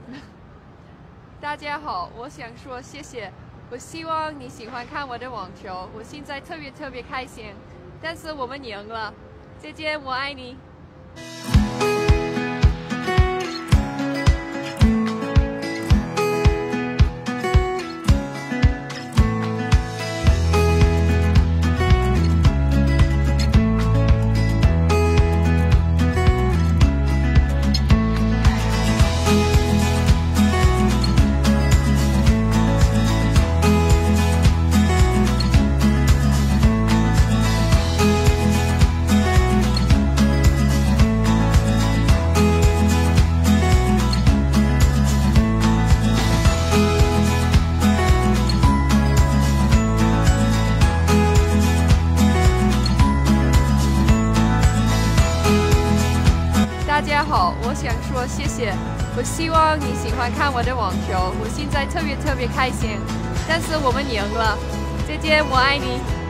大家好，我想说谢谢。我希望你喜欢看我的网球，我现在特别开心。但是我们赢了，姐姐我爱你。大家好，我想说谢谢。我希望你喜欢看我的网球，我现在特别开心。但是我们赢了，姐姐我爱你。